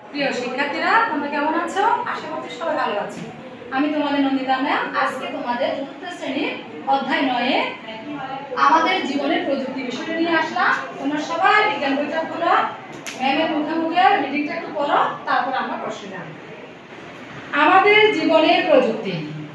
প্রিয় শিক্ষার্থীরা, তোমরা কেমন আছো? আশা করছি সবাই ভালো আছো। আমি তোমাদের নন্দিতা ম্যাম। আজকে তোমাদের চতুর্থ শ্রেণীর অধ্যায় 9 আমাদের জীবনের প্রযুক্তি বিষয়টা নিয়ে আসলাম। তোমরা সবাই বিজ্ঞান বইটা খোলো, ম্যামের মুখে মুখে রিডিংটা একটু পড়ো, তারপর আমরা প্রশ্ন জানব। আমাদের জীবনের প্রযুক্তি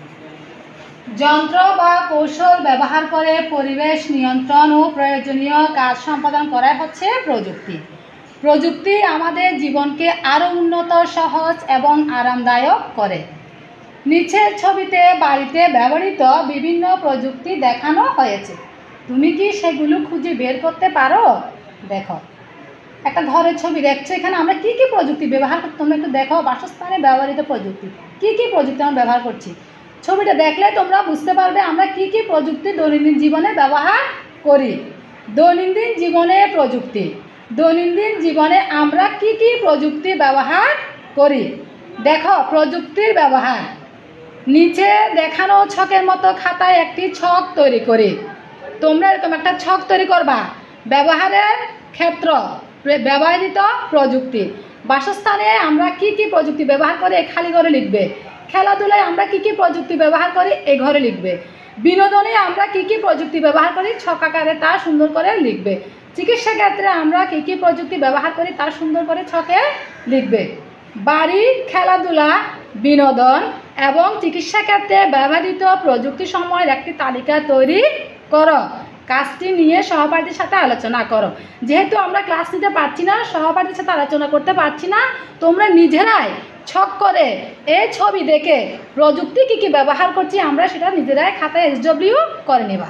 যন্ত্র বা কৌশল ব্যবহার করে পরিবেশ নিয়ন্ত্রণ ও প্রয়োজনীয় কাজ সম্পাদন করাই হচ্ছে প্রযুক্তি। প্রযুক্তি আমাদের জীবনকে আরও উন্নত, সহজ এবং আরামদায়ক করে। নিচের ছবিতে বাড়িতে ব্যবহৃত বিভিন্ন প্রযুক্তি দেখানো হয়েছে। তুমি কি সেগুলো খুঁজে বের করতে পারো? দেখো, একটা ঘরের ছবি দেখছো। এখানে আমরা কি কি প্রযুক্তি ব্যবহার করছি তোমরা একটু দেখো। বাসস্থানে ব্যবহৃত প্রযুক্তি, কি কি প্রযুক্তি আমরা ব্যবহার করছি। ছবিটা দেখলে তোমরা বুঝতে পারবে আমরা কি কি প্রযুক্তি দৈনন্দিন জীবনে ব্যবহার করি। দৈনন্দিন জীবনে প্রযুক্তি, দৈনন্দিন জীবনে আমরা কি কি প্রযুক্তি ব্যবহার করি। দেখো, প্রযুক্তির ব্যবহার নিচে দেখানো ছকের মতো খাতায় একটি ছক তৈরি করি। তোমরা এরকম একটা ছক তৈরি করবা। ব্যবহারের ক্ষেত্র, ব্যবহৃত প্রযুক্তি। বাসস্থানে আমরা কি কি প্রযুক্তি ব্যবহার করি খালি ঘরে লিখবে। খেলাধুলায় আমরা কি কি প্রযুক্তি ব্যবহার করি এই ঘরে লিখবে। বিনোদনে আমরা কি কি প্রযুক্তি ব্যবহার করি ছক আকারে তা সুন্দর করে লিখবে। চিকিৎসা ক্ষেত্রে আমরা কি কি প্রযুক্তি ব্যবহার করি তা সুন্দর করে ছকে লিখবে। বাড়ি, খেলাধুলা, বিনোদন এবং চিকিৎসা ক্ষেত্রে ব্যবহৃত প্রযুক্তি সময়ের একটি তালিকা তৈরি করো। কাজটি নিয়ে সহপাঠীদের সাথে আলোচনা করো। যেহেতু আমরা ক্লাস নিতে পারছি না, সহপাঠীদের সাথে আলোচনা করতে পারছি না, তোমরা নিজেরাই ছক করে এই ছবি দেখে প্রযুক্তি কী কী ব্যবহার করছি আমরা সেটা নিজেরাই খাতায় SW করে নেবা।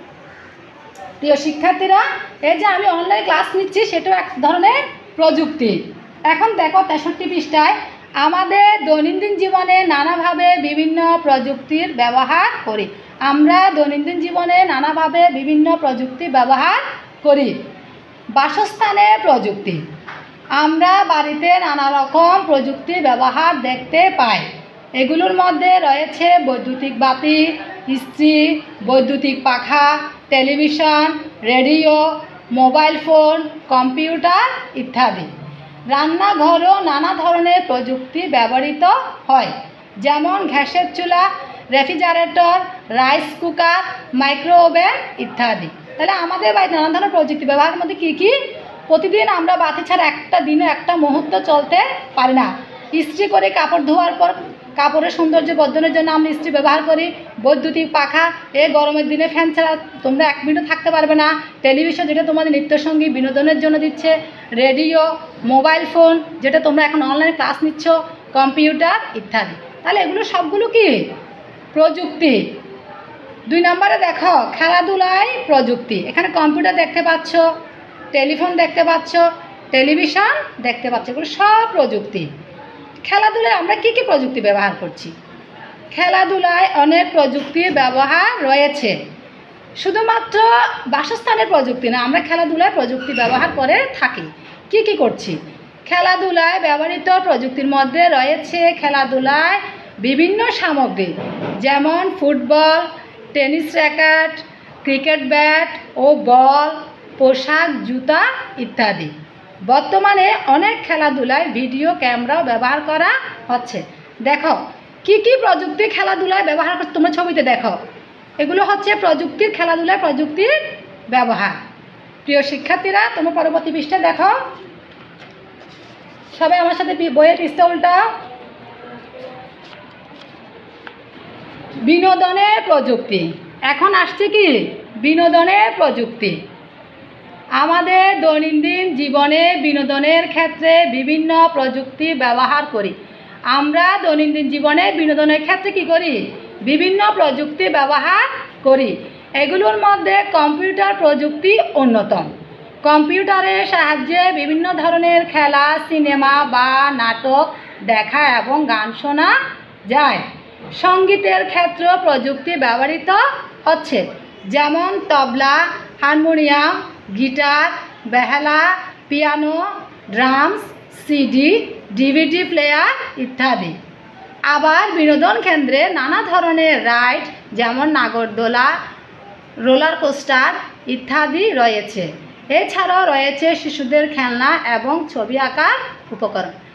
প্রিয় শিক্ষার্থীরা, এই যে আমি অনলাইন ক্লাস নিচ্ছি সেটাও এক ধরনের প্রযুক্তি। এখন দেখো 63 পৃষ্ঠায় আমাদের দৈনন্দিন জীবনে নানাভাবে বিভিন্ন প্রযুক্তির ব্যবহার করি। আমরা দৈনন্দিন জীবনে নানাভাবে বিভিন্ন প্রযুক্তি ব্যবহার করি। বাসস্থানে প্রযুক্তি, আমরা বাড়িতে নানা রকম প্রযুক্তির ব্যবহার দেখতে পাই। এগুলোর মধ্যে রয়েছে বৈদ্যুতিক বাতি, ইস্ত্রি, বৈদ্যুতিক পাখা, television, radio, mobile phone, computer ইত্যাদি। রান্নাঘরেও নানা ধরনের প্রযুক্তি ব্যবহৃত হয়, যেমন গ্যাসের চুলা, refrigerator, rice cooker, micro oven ইত্যাদি। তাহলে আমাদের বাড়িতে নানা ধরনের প্রযুক্তি ব্যবহারের মধ্যে কী কী? প্রতিদিন আমরা বাতি ছাড়া একটা দিনে একটা মুহূর্ত চলতে পারি না। ইস্ত্রি করে কাপড় ধোয়ার পর কাপড়ের সৌন্দর্য বর্ধনের জন্য আমরা ইস্ত্রি ব্যবহার করি। বৈদ্যুতিক পাখা, এই গরমের দিনে ফ্যান ছাড়া তোমরা এক মিনিটও থাকতে পারবে না। টেলিভিশন, যেটা তোমাদের নিত্যসঙ্গী বিনোদনের জন্য দিচ্ছে। রেডিও, মোবাইল ফোন, যেটা তোমরা এখন অনলাইনে ক্লাস নিচ্ছ, কম্পিউটার ইত্যাদি। তাহলে এগুলো সবগুলো কি প্রযুক্তি। 2 নম্বরে দেখো খেলাধুলায় প্রযুক্তি। এখানে কম্পিউটার দেখতে পাচ্ছ, টেলিফোন দেখতে পাচ্ছ, টেলিভিশন দেখতে পাচ্ছ, এগুলো সব প্রযুক্তি। খেলাধুলায় আমরা কি কি প্রযুক্তি ব্যবহার করছি? খেলাধুলায় অনেক প্রযুক্তির ব্যবহার রয়েছে। শুধুমাত্র বাসস্থানের প্রযুক্তি না, আমরা খেলাধুলায় প্রযুক্তি ব্যবহার করে থাকি। কি কি করছি? খেলাধুলায় ব্যবহৃত প্রযুক্তির মধ্যে রয়েছে খেলাধুলায় বিভিন্ন সামগ্রী, যেমন football, tennis racket, cricket bat ও বল, পোশাক, জুতা ইত্যাদি। বর্তমানে অনেক খেলাধুলায় ভিডিও ক্যামেরাও ব্যবহার করা হচ্ছে। দেখো কি কি প্রযুক্তি খেলাধুলায় ব্যবহার করছে তোমরা ছবিতে দেখো। এগুলো হচ্ছে প্রযুক্তির, খেলাধুলায় প্রযুক্তির ব্যবহার। প্রিয় শিক্ষার্থীরা, তোমরা পরবর্তী পৃষ্ঠা দেখো। সবাই আমার সাথে বইয়ের পৃষ্ঠা উল্টাও। বিনোদনের প্রযুক্তি। এখন আসছে কি বিনোদনের প্রযুক্তি। আমাদের দৈনন্দিন জীবনে বিনোদনের ক্ষেত্রে বিভিন্ন প্রযুক্তি ব্যবহার করি। আমরা দৈনন্দিন জীবনে বিনোদনের ক্ষেত্রে কি করি? বিভিন্ন প্রযুক্তি ব্যবহার করি। এগুলোর মধ্যে কম্পিউটার প্রযুক্তি অন্যতম। কম্পিউটারের সাহায্যে বিভিন্ন ধরনের খেলা, সিনেমা বা নাটক দেখা এবং গান শোনা যায়। সঙ্গীতের ক্ষেত্রেও প্রযুক্তি ব্যবহৃত হচ্ছে, যেমন তবলা, হারমোনিয়াম, গিটার, বেহালা, piano, drums, CD, DVD player ইত্যাদি। আবার বিনোদন কেন্দ্রে নানা ধরনের রাইড, যেমন নাগরদোলা, রোলার কোস্টার ইত্যাদি রয়েছে। এছাড়াও রয়েছে শিশুদের খেলনা এবং ছবি আঁকার উপকরণ।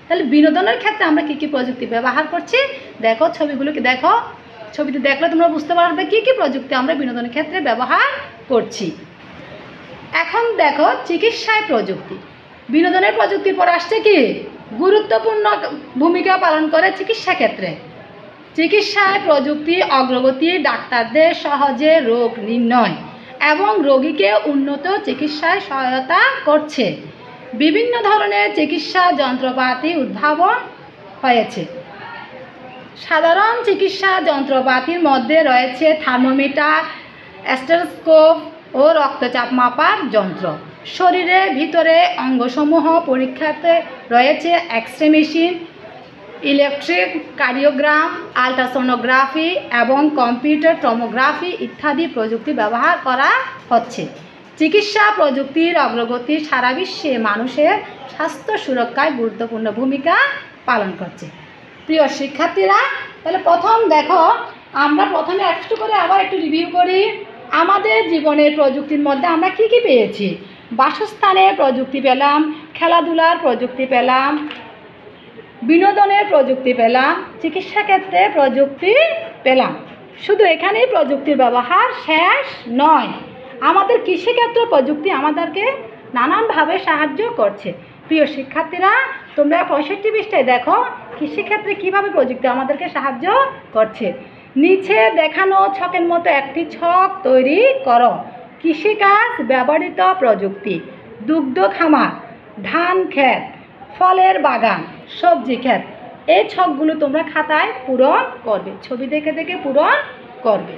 তাহলে বিনোদনের ক্ষেত্রে আমরা কী কী প্রযুক্তি ব্যবহার করছি দেখো, ছবিগুলোকে দেখো, ছবিতে দেখলে তোমরা বুঝতে পারবে কী কী প্রযুক্তি আমরা বিনোদনের ক্ষেত্রে ব্যবহার করছি। এখন দেখো চিকিৎসায় প্রযুক্তি। বিনোদনের প্রযুক্তির পর আসছে কি গুরুত্বপূর্ণ ভূমিকা পালন করে চিকিৎসা ক্ষেত্রে। চিকিৎসায় প্রযুক্তি অগ্রগতি ডাক্তারদের সহজে রোগ নির্ণয় এবং রোগীকে উন্নত চিকিৎসায় সহায়তা করছে। বিভিন্ন ধরনের চিকিৎসা যন্ত্রপাতি উদ্ভাবন হয়েছে। সাধারণ চিকিৎসা যন্ত্রপাতির মধ্যে রয়েছে থার্মোমিটার, স্টেথোস্কোপ ও রক্তচাপ মাপার যন্ত্র। শরীরের ভিতরে অঙ্গসমূহ পরীক্ষাতে রয়েছে X-ray machine, electric cardiogram, ultrasonography এবং কম্পিউটার টমোগ্রাফি ইত্যাদি প্রযুক্তি ব্যবহার করা হচ্ছে। চিকিৎসা প্রযুক্তির অগ্রগতি সারা বিশ্বে মানুষের স্বাস্থ্য সুরক্ষায় গুরুত্বপূর্ণ ভূমিকা পালন করছে। প্রিয় শিক্ষার্থীরা, তাহলে প্রথম দেখো, আমরা প্রথমে একটু করে আবার একটু রিভিউ করি। আমাদের জীবনের প্রযুক্তির মধ্যে আমরা কি কি পেয়েছি? বাসস্থানের প্রযুক্তি পেলাম, খেলাধুলার প্রযুক্তি পেলাম, বিনোদনের প্রযুক্তি পেলাম, চিকিৎসা ক্ষেত্রে প্রযুক্তি পেলাম। শুধু এখানেই প্রযুক্তির ব্যবহার শেষ নয়, আমাদের কৃষিক্ষেত্র প্রযুক্তি আমাদেরকে নানানভাবে সাহায্য করছে। প্রিয় শিক্ষার্থীরা, তোমরা 65 পৃষ্ঠায় দেখো কৃষিক্ষেত্রে কীভাবে প্রযুক্তি আমাদেরকে সাহায্য করছে। নিচে দেখানো ছকের মতো একটি ছক তৈরি করো। কৃষিকাজ ব্যবহৃত প্রযুক্তি: দুগ্ধ খামার, ধান ক্ষেত, ফলের বাগান, সবজি ক্ষেত। এই ছকগুলো তোমরা খাতায় পূরণ করবে, ছবি দেখে দেখে পূরণ করবে।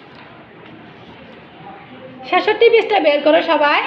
66 পৃষ্ঠা বের করো সবাই।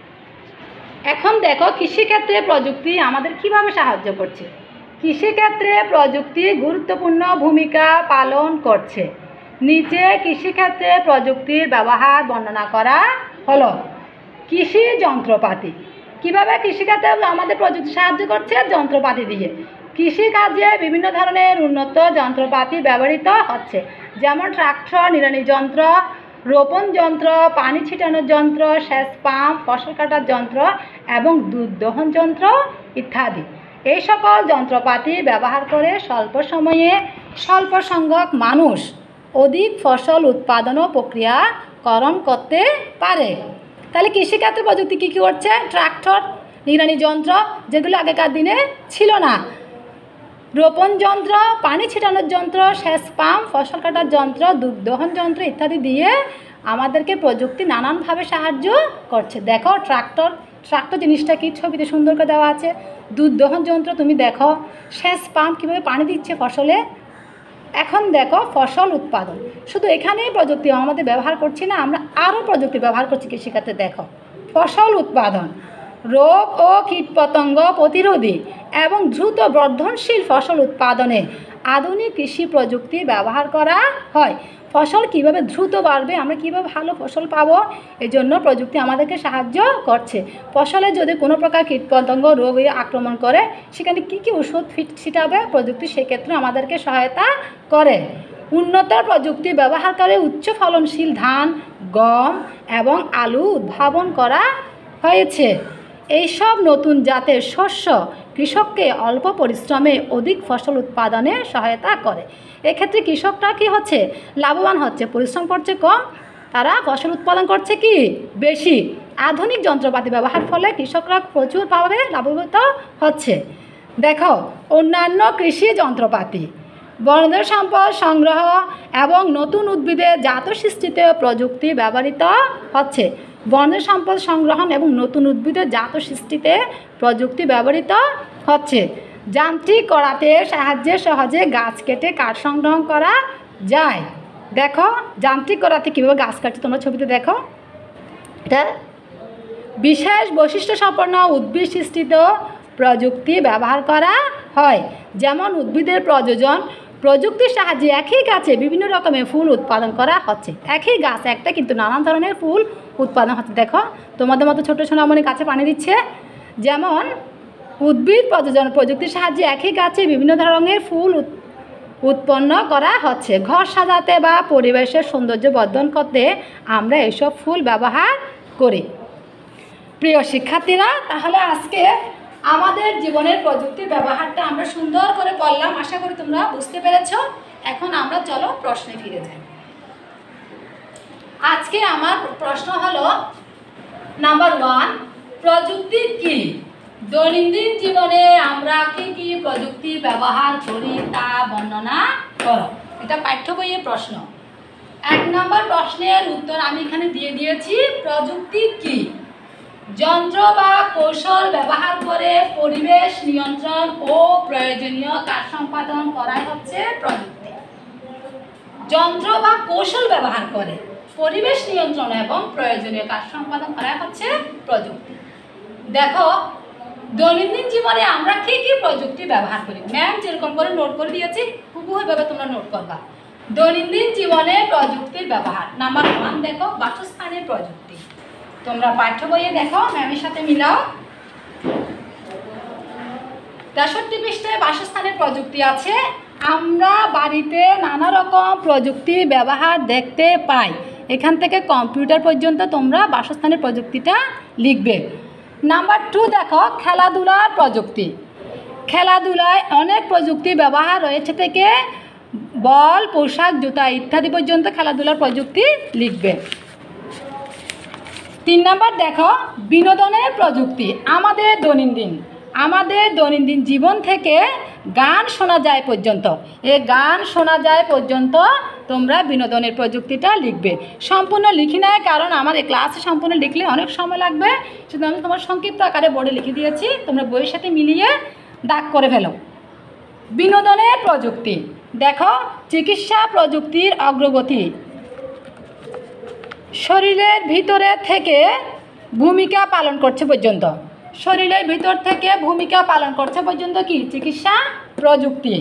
এখন দেখো কৃষিক্ষেত্রে প্রযুক্তি আমাদের কিভাবে সাহায্য করছে। কৃষিক্ষেত্রে প্রযুক্তি গুরুত্বপূর্ণ ভূমিকা পালন করছে। নিচে কৃষিক্ষেত্রে প্রযুক্তির ব্যবহার বর্ণনা করা হলো। কৃষি যন্ত্রপাতি, কিভাবে কৃষিক্ষেত্রে আমাদের প্রযুক্তি সাহায্য করছে? যন্ত্রপাতি দিয়ে। কৃষিকাজে বিভিন্ন ধরনের উন্নত যন্ত্রপাতি ব্যবহৃত হচ্ছে, যেমন ট্রাক্টর, নিড়ানি যন্ত্র, রোপণ যন্ত্র, পানি ছিটানোর যন্ত্র, সেচ পাম্প, ফসল কাটার যন্ত্র এবং দুধ দহন যন্ত্র ইত্যাদি। এই সকল যন্ত্রপাতি ব্যবহার করে স্বল্প সময়ে স্বল্প সংখ্যক মানুষ অধিক ফসল উৎপাদন ও প্রক্রিয়াকরণ করতে পারে। তাহলে কৃষিক্ষেত্রে প্রযুক্তি কী কী করছে? ট্রাক্টর, নিড়ানি যন্ত্র, যেগুলো আগেকার দিনে ছিল না, রোপণ যন্ত্র, পানি ছিটানোর যন্ত্র, সেচ পাম্প, ফসল কাটার যন্ত্র, দুধ দহন যন্ত্র ইত্যাদি দিয়ে আমাদেরকে প্রযুক্তি নানানভাবে সাহায্য করছে। দেখো ট্রাক্টর জিনিসটা কি ছবিতে সুন্দর করে দেওয়া আছে। দুধ দহন যন্ত্র তুমি দেখো, সেচ পাম্প কীভাবে পানি দিচ্ছে ফসলে। এখন দেখো ফসল উৎপাদন, শুধু এখানেই প্রযুক্তি আমাদের ব্যবহার করছি না, আমরা আরও প্রযুক্তি ব্যবহার করছি কৃষিক্ষেত্রে। দেখো ফসল উৎপাদন, রোগ ও কীটপতঙ্গ প্রতিরোধী এবং দ্রুত বর্ধনশীল ফসল উৎপাদনে আধুনিক কৃষি প্রযুক্তি ব্যবহার করা হয়। ফসল কিভাবে দ্রুত বাড়বে, আমরা কিভাবে ভালো ফসল পাবো, এজন্য প্রযুক্তি আমাদেরকে সাহায্য করছে। ফসলে যদি কোনো প্রকার কীটপতঙ্গ রোগ আক্রমণ করে, সেখানে কী কী ওষুধ ছিটাবে, প্রযুক্তি সেক্ষেত্রে আমাদেরকে সহায়তা করে। উন্নত প্রযুক্তি ব্যবহার করে উচ্চ ফলনশীল ধান, গম এবং আলু উদ্ভাবন করা হয়েছে। এইসব নতুন জাতের শস্য কৃষককে অল্প পরিশ্রমে অধিক ফসল উৎপাদনে সহায়তা করে। এক্ষেত্রে কৃষকরা কী হচ্ছে? লাভবান হচ্ছে, পরিশ্রম করছে কম, তারা ফসল উৎপাদন করছে কি বেশি। আধুনিক যন্ত্রপাতি ব্যবহার ফলে কৃষকরা প্রচুরভাবে লাভবান হচ্ছে। দেখো অন্যান্য কৃষি যন্ত্রপাতি, বনজ সম্পদ সংগ্রহ এবং নতুন উদ্ভিদের জাত সৃষ্টিতে প্রযুক্তি ব্যবহৃত হচ্ছে। বনজ সম্পদ সংগ্রহণ এবং নতুন উদ্ভিদের জাত সৃষ্টিতে প্রযুক্তি ব্যবহৃত হচ্ছে। যান্ত্রিক করাতের সাহায্যে সহজে গাছ কেটে কাঠ সংগ্রহ করা যায়। দেখো যান্ত্রিক করাতে কীভাবে গাছ কাটছে তোমরা ছবিতে দেখো। এটা বিশেষ বৈশিষ্ট্য সম্পন্ন উদ্ভিদ সৃষ্টিতেও প্রযুক্তি ব্যবহার করা হয়, যেমন উদ্ভিদের প্রজনন প্রযুক্তির সাহায্যে একই গাছে বিভিন্ন রকমের ফুল উৎপাদন করা হচ্ছে। একই গাছ একটা, কিন্তু নানান ধরনের ফুল উৎপাদন হচ্ছে। দেখো তোমাদের মতো ছোটো সোনামণি গাছে পানি দিচ্ছে। যেমন উদ্ভিদ প্রজনন প্রযুক্তির সাহায্যে একই গাছে বিভিন্ন ধরনের ফুল উৎপন্ন করা হচ্ছে। ঘর সাজাতে বা পরিবেশের সৌন্দর্য বর্ধন করতে আমরা এসব ফুল ব্যবহার করি। প্রিয় শিক্ষার্থীরা, তাহলে আজকে আমাদের জীবনের প্রযুক্তির ব্যবহারটা আমরা সুন্দর করে পড়লাম, আশা করি তোমরা বুঝতে পেরেছ। এখন আমরা চলো প্রশ্নে ফিরে যাই। আজকে আমার প্রশ্ন হলো নাম্বার 1, প্রযুক্তি কি? দৈনন্দিন জীবনে আমরা কি কি প্রযুক্তি ব্যবহার করি তা বর্ণনা করো। এটা পাঠ্য বইয়ের প্রশ্ন। 1 নম্বর প্রশ্নের উত্তর আমি এখানে দিয়ে দিয়েছি। প্রযুক্তি কি? যন্ত্র বা কৌশল ব্যবহার করে পরিবেশ নিয়ন্ত্রণ ও প্রয়োজনীয় কাজ সম্পাদন করাই হচ্ছে প্রযুক্তি। যন্ত্র বা কৌশল ব্যবহার করে পরিবেশ নিয়ন্ত্রণ এবং প্রয়োজনীয় কাজ সম্পাদন করা হচ্ছে প্রযুক্তি। দেখো, দৈনন্দিন জীবনে আমরা কি কি প্রযুক্তি ব্যবহার করি, ম্যাম যেরকম করে নোট করে দিয়েছি হুবহুভাবে তোমরা নোট করবা। দৈনন্দিন জীবনে প্রযুক্তির ব্যবহার নাম্বার 1 দেখো, বাসস্থানের প্রযুক্তি। তোমরা পাঠ্য বইয়ে দেখো, ম্যামের সাথে মিলাও। 63 পৃষ্ঠায় বাসস্থানের প্রযুক্তি আছে। আমরা বাড়িতে নানা রকম প্রযুক্তি ব্যবহার দেখতে পাই। এখান থেকে কম্পিউটার পর্যন্ত তোমরা বাসস্থানের প্রযুক্তিটা লিখবে। নাম্বার 2 দেখো, খেলাধুলার প্রযুক্তি। খেলাধুলায় অনেক প্রযুক্তি ব্যবহার রয়েছে, থেকে বল, পোশাক, জুতা ইত্যাদি পর্যন্ত খেলাধুলার প্রযুক্তি লিখবে। 3 নম্বর দেখো, বিনোদনের প্রযুক্তি। আমাদের দৈনন্দিন জীবন থেকে গান শোনা যায় পর্যন্ত, এই গান শোনা যায় পর্যন্ত তোমরা বিনোদনের প্রযুক্তিটা লিখবে। সম্পূর্ণ লিখি নাই, কারণ আমার এই ক্লাসে সম্পূর্ণ লিখলে অনেক সময় লাগবে। শুধু আমি তোমার সংক্ষিপ্ত আকারে বোর্ডে লিখে দিয়েছি, তোমরা বইয়ের সাথে মিলিয়ে দাগ করে ফেলো। বিনোদনের প্রযুক্তি দেখো, চিকিৎসা প্রযুক্তির অগ্রগতি। শরীরের ভিতরে থেকে ভূমিকা পালন করছে পর্যন্ত, শরীরের ভিতর থেকে ভূমিকা পালন করছে পর্যন্ত কি? চিকিৎসা প্রযুক্তি।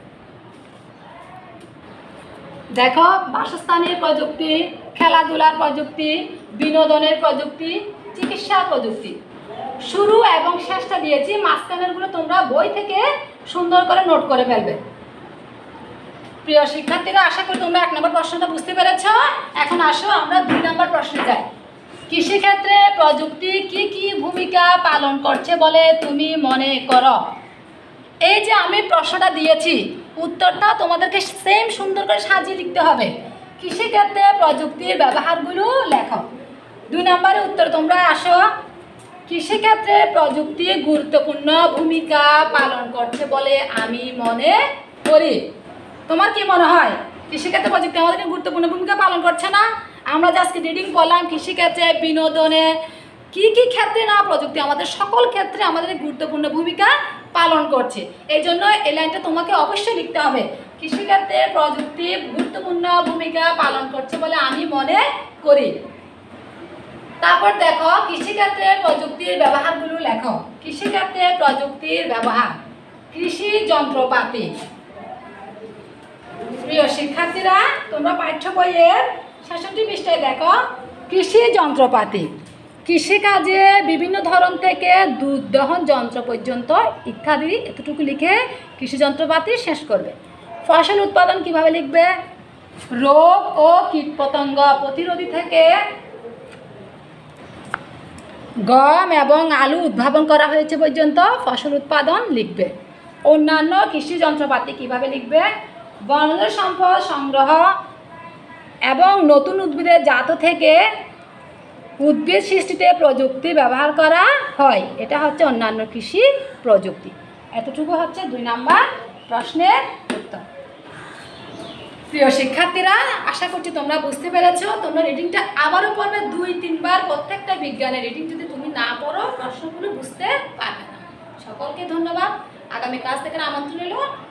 দেখো, বাসস্থানের প্রযুক্তি, খেলাধুলার প্রযুক্তি, বিনোদনের প্রযুক্তি, চিকিৎসা প্রযুক্তি। শুরু এবং শেষটা দিয়েছি, মাঝখানেরগুলো তোমরা বই থেকে সুন্দর করে নোট করে ফেলবে। প্রিয় শিক্ষার্থীরা, আশা করি তোমরা 1 নম্বর প্রশ্নটা বুঝতে পেরেছ। এখন আসো আমরা 2 নম্বর প্রশ্নে যাই। কৃষিক্ষেত্রে প্রযুক্তি কি কি ভূমিকা পালন করছে বলে তুমি মনে করো? এই যে আমি প্রশ্নটা দিয়েছি, উত্তরটা তোমাদেরকে সেম সুন্দর করে সাজিয়ে লিখতে হবে। কৃষিক্ষেত্রে প্রযুক্তির ব্যবহারগুলো লেখো। 2 নম্বরের উত্তর তোমরা আসো। কৃষিক্ষেত্রে প্রযুক্তি গুরুত্বপূর্ণ ভূমিকা পালন করছে বলে আমি মনে করি। তোমার কি মনে হয় কৃষিক্ষেত্রে প্রযুক্তি আমাদেরকে গুরুত্বপূর্ণ ভূমিকা পালন করছে না? আমরা যে আজকে রিডিং করলাম, কৃষিক্ষেত্রে, বিনোদনে, কি কি ক্ষেত্রে না প্রযুক্তি আমাদের সকল ক্ষেত্রে আমাদের গুরুত্বপূর্ণ ভূমিকা পালন করছে। এই জন্য এই লাইনটা তোমাকে অবশ্যই লিখতে হবে। কৃষিক্ষেত্রে প্রযুক্তি গুরুত্বপূর্ণ ভূমিকা পালন করছে বলে আমি মনে করি। তারপর দেখো, কৃষিক্ষেত্রে প্রযুক্তির ব্যবহারগুলো লেখো। কৃষিক্ষেত্রে প্রযুক্তির ব্যবহার, কৃষি যন্ত্রপাতি। প্রিয় শিক্ষার্থীরা, তোমরা পাঠ্য বইয়ের 66 পৃষ্ঠায় দেখো, কৃষি যন্ত্রপাতি। কৃষিকাজে বিভিন্ন ধরন থেকে দুধ দহন যন্ত্র পর্যন্ত ইত্যাদি, এতটুকু লিখে কৃষি যন্ত্রপাতি শেষ করবে। ফসল উৎপাদন কিভাবে লিখবে? রোগ ও কীটপতঙ্গ প্রতিরোধী থেকে গম এবং আলু উদ্ভাবন করা হয়েছে পর্যন্ত ফসল উৎপাদন লিখবে। অন্যান্য কৃষি যন্ত্রপাতি কিভাবে লিখবে? বনজ সম্পদ সংগ্রহ এবং নতুন উদ্ভিদের জাত থেকে উদ্ভিদ সৃষ্টিতে প্রযুক্তি ব্যবহার করা হয়, এটা হচ্ছে অন্যান্য কৃষি প্রযুক্তি। এতটুকু হচ্ছে 2 নম্বর প্রশ্নের উত্তর। প্রিয় শিক্ষার্থীরা, আশা করছি তোমরা বুঝতে পেরেছ। তোমরা রিডিংটা আবারও পড়বে 2-3 বার। প্রত্যেকটা বিজ্ঞানের রিডিং যদি তুমি না পড়ো, প্রশ্নগুলো বুঝতে পারবে না। সকলকে ধন্যবাদ। আগামী ক্লাস থেকে আমন্ত্রণ এলো।